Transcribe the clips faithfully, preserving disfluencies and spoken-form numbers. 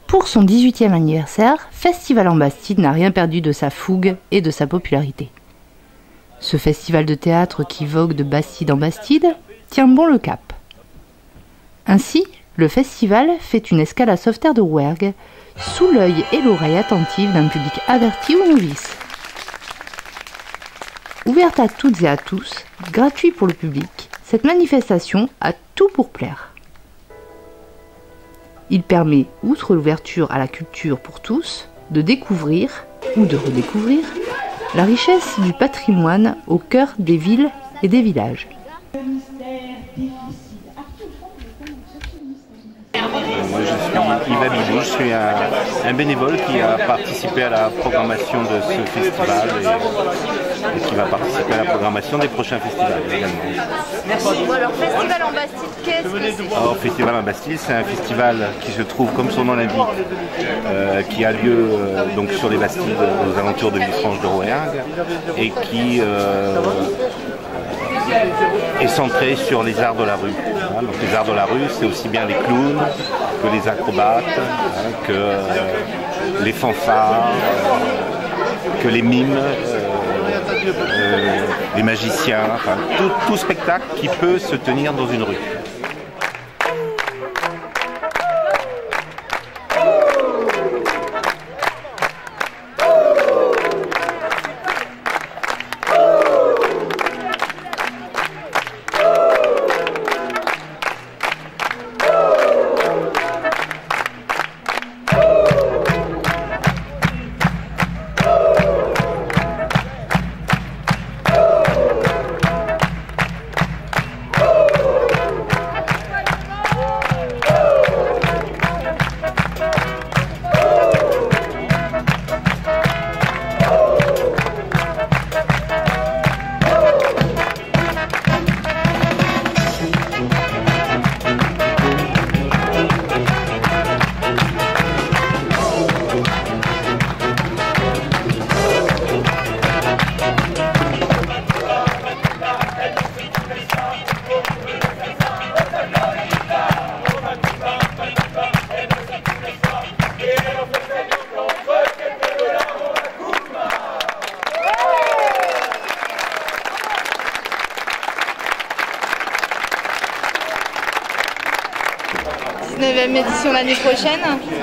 Pour son dix-huitième anniversaire, Festival en Bastide n'a rien perdu de sa fougue et de sa popularité. Ce festival de théâtre qui vogue de Bastide en Bastide tient bon le cap. Ainsi, le festival fait une escale à Sauveterre de Rouergue, sous l'œil et l'oreille attentive d'un public averti ou novice. Ouverte à toutes et à tous, gratuit pour le public, cette manifestation a tout pour plaire. Il permet, outre l'ouverture à la culture pour tous, de découvrir, ou de redécouvrir, la richesse du patrimoine au cœur des villes et des villages. Moi je suis Yves Abidou, je suis un, un bénévole qui a participé à la programmation de ce festival et, et qui va participer à la programmation des prochains festivals également. Merci. Alors Festival en Bastide, qu'est-ce que c'est? Alors Festival en Bastide, c'est un festival qui se trouve, comme son nom l'indique, euh, qui a lieu euh, donc sur les Bastides aux alentours de Villefranche de Rouergue et qui euh, est centré sur les arts de la rue. Hein, donc les arts de la rue, c'est aussi bien les clowns que les acrobates, hein, que euh, les fanfares, euh, que les mimes, euh, euh, les magiciens, enfin, tout, tout spectacle qui peut se tenir dans une rue. dix-neuvième édition l'année prochaine.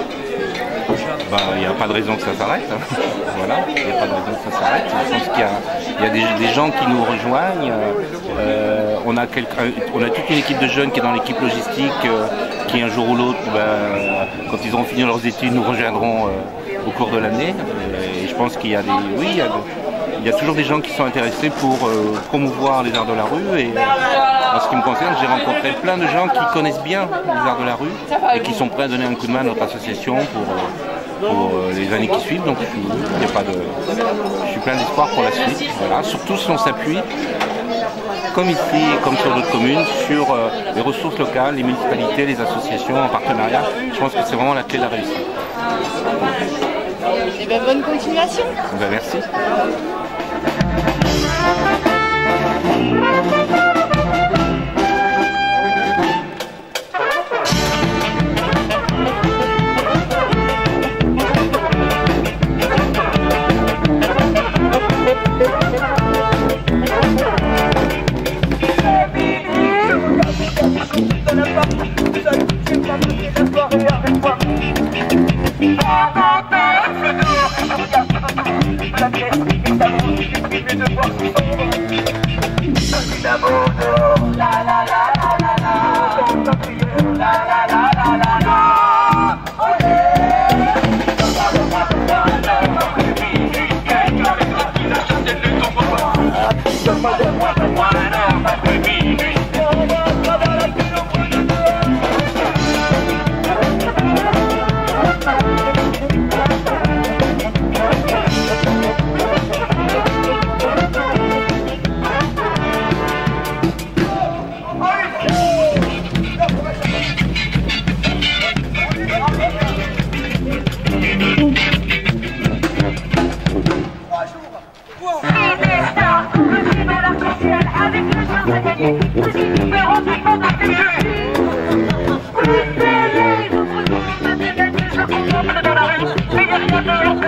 Ben, il n'y a pas de raison que ça s'arrête. Hein. Voilà, il n'y a pas de raison que ça s'arrête. Je pense qu'il y a, il y a des, des gens qui nous rejoignent. Euh, on, a quelque, on a toute une équipe de jeunes qui est dans l'équipe logistique, euh, qui un jour ou l'autre, ben, quand ils auront fini leurs études, nous rejoindront euh, au cours de l'année. Et je pense qu'il y a des, oui, il y a, de, il y a toujours des gens qui sont intéressés pour euh, promouvoir les arts de la rue. Et en ce qui me concerne, j'ai rencontré plein de gens qui connaissent bien les arts de la rue et qui sont prêts à donner un coup de main à notre association pour, euh, pour euh, les années qui suivent. Donc il y a pas de, je suis plein d'espoir pour la suite. Voilà. Surtout si on s'appuie, comme ici et comme sur d'autres communes, sur euh, les ressources locales, les municipalités, les associations en partenariat. Je pense que c'est vraiment la clé de la réussite. Et ben, bonne continuation. Ben, merci. La pièce est à vous, il suffit de voir son Meilleur chanteur